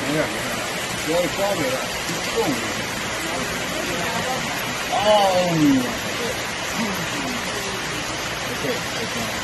看，只要包围了，动。哦，OK，OK。